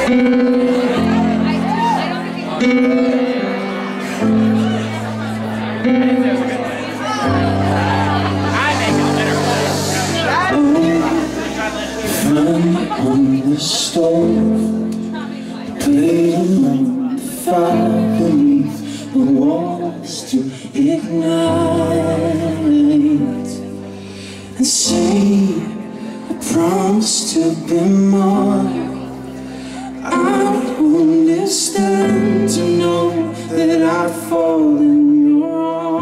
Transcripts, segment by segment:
On the stove, played around the fire beneath the walls to ignite and say I promise to be more. I would understand to know that I'd fall in your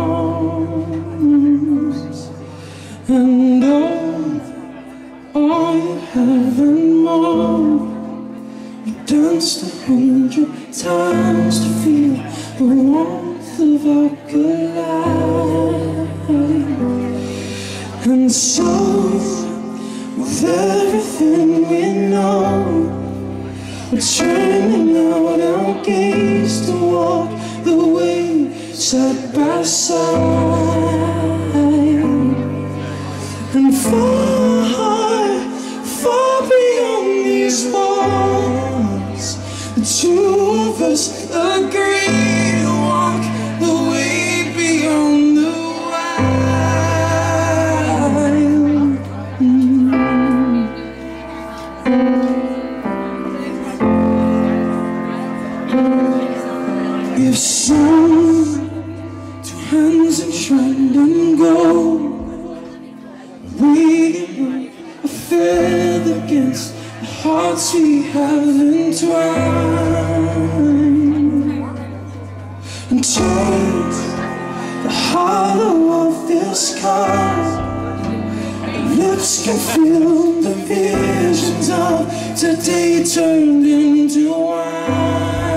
arms, and all you have and more. You danced 100 times to feel the warmth of our good life. And so, with everything we know, we're turning out our gaze to walk the way side by side. And far beyond these walls, the two of us agree to walk the way beyond the wild. If some two hands enshrined in gold, we a feather against the hearts we have entwined, and take the hollow of this cup. Lips can feel the visions of today turned into wine.